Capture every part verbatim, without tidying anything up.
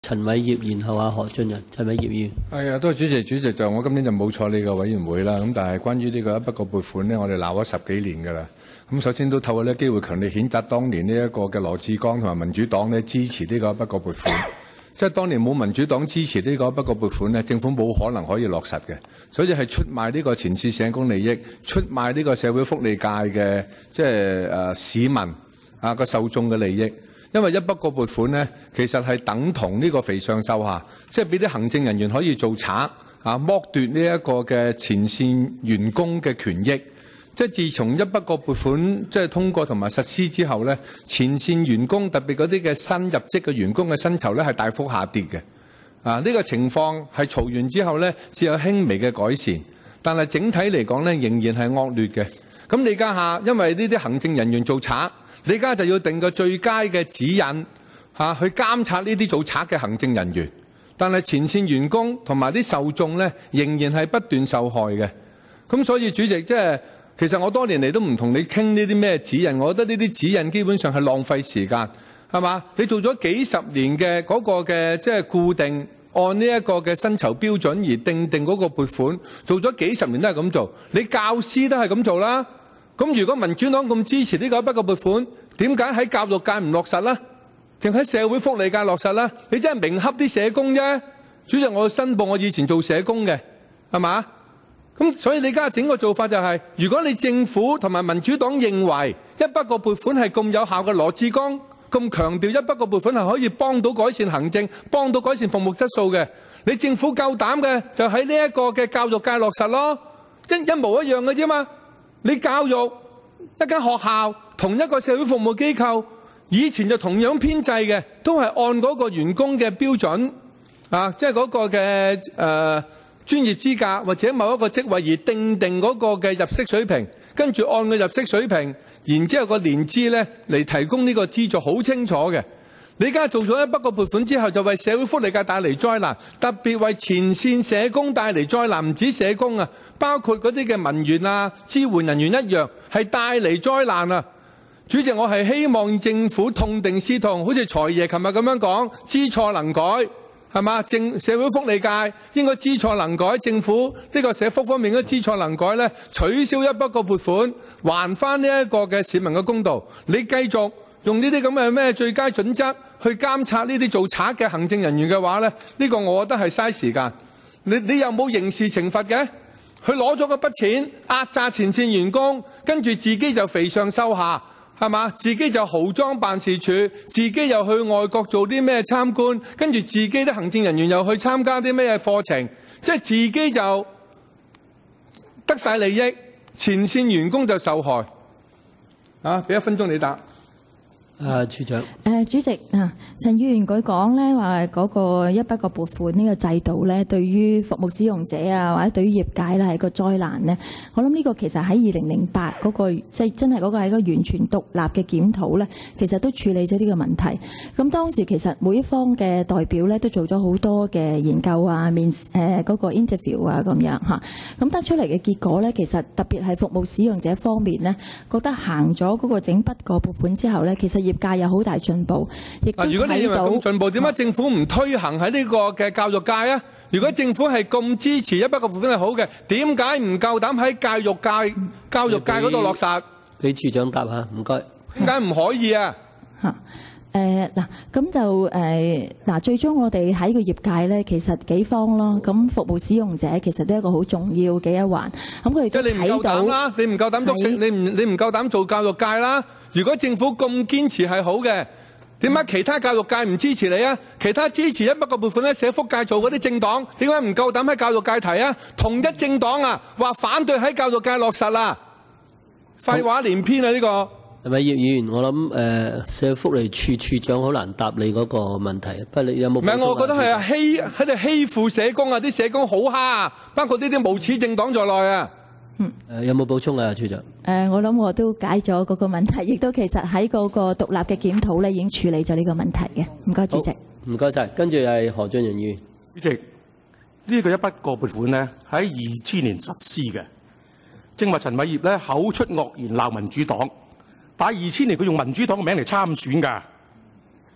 陳偉業，然後啊何俊仁。陳偉業議員。 係啊，多謝主席。主席就我今年就冇坐你個委員會啦。咁但係關於呢個一筆過撥款呢，我哋鬧咗十幾年㗎啦。咁首先都透過呢個機會強烈譴責當年呢一個嘅羅致光同埋民主黨呢支持呢個一筆過撥款。即係當年冇民主黨支持呢個一筆過撥款呢，政府冇可能可以落實嘅。所以係出賣呢個前線社工利益，出賣呢個社會福利界嘅即係誒市民啊個受眾嘅利益。因為一筆過撥款呢，其實係等同呢個肥上瘦下，即係俾啲行政人員可以做賊啊，剝奪呢一個嘅前線員工嘅權益。即係自從一筆過撥款即係通過同埋實施之後呢，前線員工特別嗰啲嘅新入職嘅員工嘅薪酬呢係大幅下跌嘅。啊，呢個情況係嘈完之後呢，只有輕微嘅改善，但係整體嚟講呢，仍然係惡劣嘅。咁你而家下，因為呢啲行政人員做賊。你而家就要定個最佳嘅指引嚇，去監察呢啲做賊嘅行政人員。但係前線員工同埋啲受眾呢，仍然係不斷受害嘅。咁所以主席即係其實我多年嚟都唔同你傾呢啲咩指引，我覺得呢啲指引基本上係浪費時間，係嘛？你做咗幾十年嘅嗰個嘅即係固定按呢一個嘅薪酬標準而定定嗰個撥款，做咗幾十年都係咁做。你教師都係咁做啦。咁如果民主黨咁支持呢個一筆嘅撥款，點解喺教育界唔落實呢？淨喺社會福利界落實呢？你真係明恰啲社工啫。主席，我申報我以前做社工嘅，係嘛？咁所以你而家整個做法就係、是，如果你政府同埋民主黨認為一筆個撥款係咁有效嘅，羅致光咁強調一筆個撥款係可以幫到改善行政、幫到改善服務質素嘅，你政府夠膽嘅就喺呢一個嘅教育界落實咯，一一模一樣嘅啫嘛。你教育一間學校同一個社會服務機構，以前就同樣編制嘅，都係按嗰個員工嘅標準啊，即係嗰個嘅誒、呃、專業資格或者某一個職位而定定嗰個嘅入息水平，跟住按個入息水平，然之後個年資咧嚟提供呢個資助，好清楚嘅。你而家做咗一筆個撥款之後，就為社會福利界帶嚟災難，特別為前線社工帶嚟災難，唔止社工啊，包括嗰啲嘅文員啊、支援人員一樣，係帶嚟災難啊！主席，我係希望政府痛定思痛，好似財爺琴日咁樣講，知錯能改，係嘛？政社會福利界應該知錯能改，政府呢個社福方面應該知錯能改咧，取消一筆個撥款，還翻呢一個嘅市民嘅公道。你繼續用呢啲咁嘅咩最佳準則去監察呢啲做賊嘅行政人員嘅話咧，呢個我覺得係嘥時間。你你有冇刑事懲罰嘅？佢攞咗嗰筆錢壓榨前線員工，跟住自己就肥上瘦下，係嘛？自己就豪裝辦事處，自己又去外國做啲咩參觀，跟住自己啲行政人員又去參加啲咩課程，即係自己就得晒利益，前線員工就受害。啊，俾一分鐘你答。 啊，處長。 誒，主席啊，陳議員佢講咧話嗰個一筆個撥款呢個制度咧，對於服務使用者啊，或者對於業界咧係個災難咧。我諗呢個其實喺二零零八嗰個即係真係嗰個係一個完全獨立嘅檢討咧，其實都處理咗呢個問題。咁當時其實每一方嘅代表咧都做咗好多嘅研究啊、面誒嗰個 interview 啊咁樣嚇。咁得出嚟嘅結果咧，其實特別係服務使用者方面咧，覺得行咗嗰個整筆個撥款之後咧，其實業界有好大進步，亦都睇到。如果你認為咁進步，點解政府唔推行喺呢個嘅教育界啊？如果政府係咁支持一筆個撥款係好嘅，點解唔夠膽喺教育界、教育界嗰度落實？ 俾處長答下，唔該。 點解唔可以啊？嚇！誒嗱，咁就誒嗱，最終我哋喺個業界咧，其實幾方咯。咁服務使用者其實都係一個好重要嘅一環。咁佢哋都睇到啦，你唔夠膽篤，你唔你唔夠膽做教育界啦。如果政府咁堅持係好嘅，點解其他教育界唔支持你啊？其他支持一筆個撥款咧，社福界做嗰啲政黨，點解唔夠膽喺教育界提啊？同一政黨啊，話反對喺教育界落實啦，廢話連篇啊！呢個係咪葉議員？我諗誒、呃，社會福利處處長好難答你嗰個問題。不過你有冇？唔係，我覺得係啊，欺喺度欺負社工啊！啲社工好蝦啊，包括呢啲無恥政黨在內啊。嗯。誒，有冇補充啊，處長？誒，我諗我都解咗嗰個問題，亦都其實喺嗰個獨立嘅檢討咧，已經處理咗呢個問題嘅。唔該，主席。唔該晒。跟住係何俊仁議員。 主席，呢個一筆過撥款呢，喺二千年實施嘅。正話陳偉業咧口出惡言鬧民主黨。但係二千年佢用民主黨嘅名嚟參選㗎，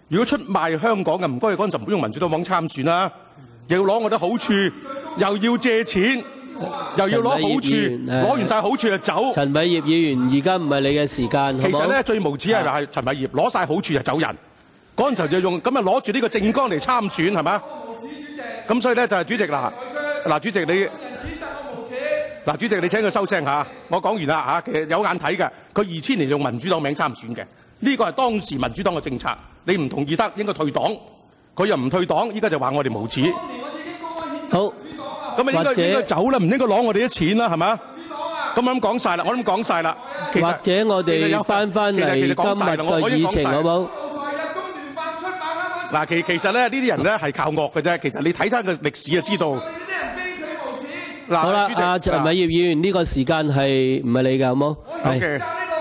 如果出賣香港嘅，唔該，嗰陣時唔好用民主黨網參選啦，又要攞我啲好處，又要借錢，又要攞好處，攞完晒好處就走。 陳偉業議員，而家唔係你嘅時間， 其實咧最無恥係係陳偉業攞晒好處就走人，嗰陣時候就用咁啊攞住呢個政綱嚟參選係嘛？咁所以咧就係主席嗱嗱主席你嗱主席你請佢收聲嚇，我講完啦嚇，其實有眼睇嘅，佢二千年用民主黨名參選嘅，呢個係當時民主黨嘅政策，你唔同意得應該退黨，佢又唔退黨，依家就話我哋無恥。 好。 咁啊應該應該走啦，唔應該攞我哋啲錢啦，係嘛？咁我咁講晒啦，我咁講晒啦。 或者我哋翻翻嚟今日嘅議程好冇？ 嗱，其其實咧呢啲人咧係靠惡嘅啫。其實你睇翻個歷史就知道。嗱， 好啦，阿陳偉業議員呢個時間係唔係你㗎？好冇？係。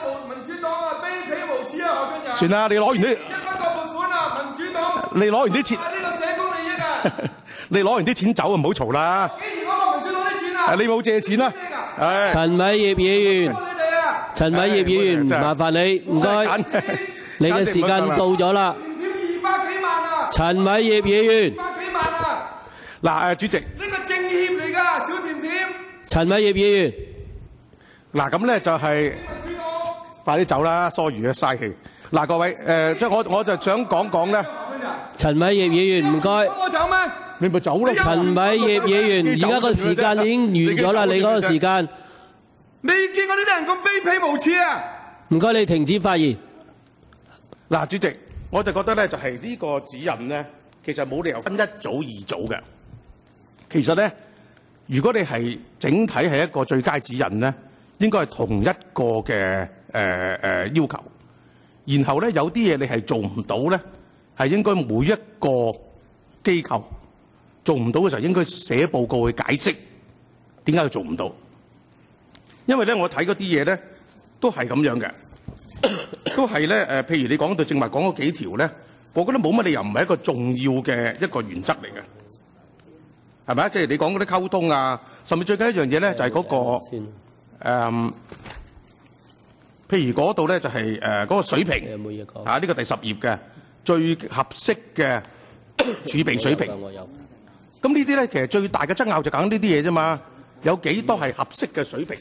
算啦，你攞完啲一百個撥款啊，民主黨。你攞完啲錢。呢個社工利益啊！你攞完啲錢走啊，唔好嘈啦！幾時攞個民主黨啲錢啊？你冇借錢啦！誒，陳偉業議員，陳偉業議員，麻煩你，唔該，你嘅時間到咗啦。二百幾萬啊！陳偉業議員，二百幾萬啊！嗱，誒，主席，呢個政協嚟㗎，小甜甜。陳偉業議員，嗱咁咧就係快啲走啦，疏餘嘅嘥氣。嗱，各位誒，即係我我就想講講咧。陳偉業議員，唔該。我走咩？你咪走咯！陳偉業議員，而家個時間已經完咗啦，你嗰個時間。你見過呢啲人咁卑鄙無恥啊？唔該，你停止發言。嗱，主席，我就覺得咧，就係呢個指引咧，其實冇理由分一組二組嘅。其實咧，如果你係整體係一個最佳指引咧，應該係同一個嘅誒誒要求。然後咧，有啲嘢你係做唔到咧，係應該每一個機構做唔到嘅時候，應該寫報告去解釋點解佢做唔到。因為咧，我睇嗰啲嘢咧，都係咁樣嘅，都係咧誒。譬如你講到正話講嗰幾條咧，我覺得冇乜理由唔係一個重要嘅一個原則嚟嘅，係咪啊？即係你講嗰啲溝通啊，甚至最緊一樣嘢咧，就係嗰個誒，譬如嗰度咧就係誒嗰個水平啊，呢個第十頁嘅最合適嘅儲備水平。咁呢啲咧，其實最大嘅爭拗就講呢啲嘢啫嘛。有幾多係合適嘅水平？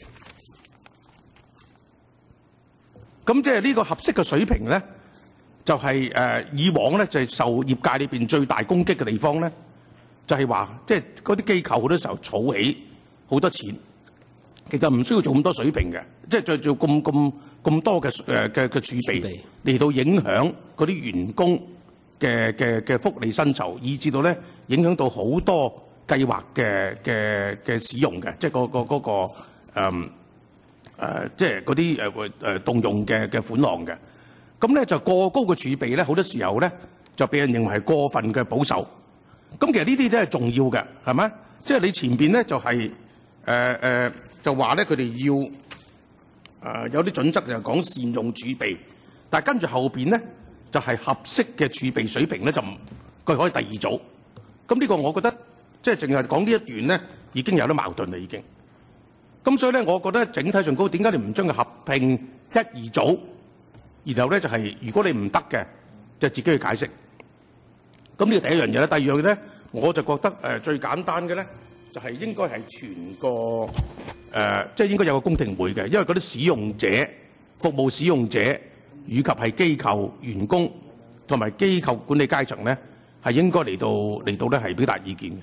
咁即係呢個合適嘅水平咧，就係誒以往咧就係受業界裏邊最大攻擊嘅地方咧，就係話即係嗰啲機構好多時候儲起好多錢，其實唔需要做咁多水平嘅，即係再做咁咁咁多嘅誒嘅嘅儲備嚟到影響嗰啲員工嘅嘅嘅福利薪酬，以至到咧影響到好多計劃嘅嘅嘅使用嘅，即係嗰個嗰個誒誒，即係嗰啲誒誒動用嘅嘅款項嘅。咁咧就過高嘅儲備咧，好多時候咧就俾人認為係過分嘅保守。咁其實呢啲都係重要嘅，係咪？即係你前邊咧就係誒誒，就話咧佢哋要誒、呃、有啲準則就係講善用儲備，但係跟住後邊咧就係、是、合適嘅儲備水平咧就唔佢可以第二組。咁呢個我覺得即係淨係講呢一段咧已經有啲矛盾啦，已經。咁所以咧，我覺得整體上高，點解你唔將佢合併一二組，然後咧就係、是、如果你唔得嘅，就自己去解釋。咁呢個第一樣嘢啦，第二樣嘢咧，我就覺得誒、呃、最簡單嘅咧，就係、是、應該係全個誒，即、呃、係、就是、應該有個公聽會嘅，因為嗰啲使用者、服務使用者以及係機構員工同埋機構管理階層咧，係應該嚟到嚟到咧係表達意見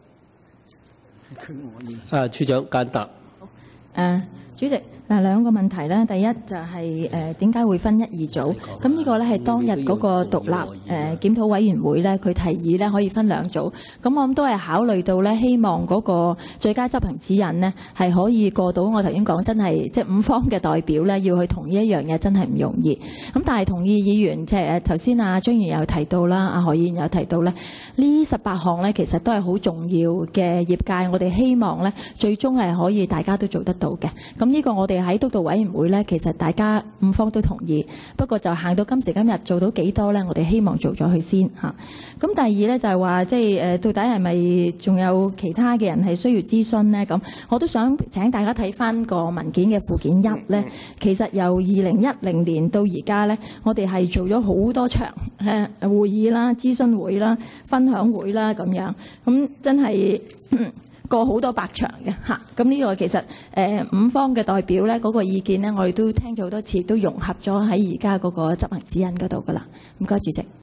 嘅。啊，處長簡答。 誒、uh, 主席嗱兩個問題咧，第一就係誒點解會分一二組？咁呢個咧係當日嗰個獨立誒、呃、檢討委員會咧，佢提議咧可以分兩組。咁我諗都係考慮到咧，希望嗰個最佳執行指引呢係可以過到我頭先講真係即係五方嘅代表咧，要去同意一樣嘢真係唔容易。咁但係同意議員即係誒頭先阿張議員有提到啦，阿何議員有提到咧，呢十八項咧其實都係好重要嘅業界，我哋希望咧最終係可以大家都做得到嘅。咁呢個我哋喺督導委員會咧，其實大家五方都同意，不過就行到今時今日做到幾多咧？我哋希望做咗佢先嚇。咁第二咧就係話，即係誒到底係咪仲有其他嘅人係需要諮詢咧？咁我都想請大家睇翻個文件嘅附件一咧，其實由二零一零年到而家咧，我哋係做咗好多場誒會議啦、諮詢會啦、分享會啦咁樣，咁真係過好多百場嘅嚇。咁呢個其實誒五方嘅代表咧嗰個意見咧，我哋都聽咗好多次，都融合咗喺而家嗰個執行指引嗰度噶啦。唔該，主席。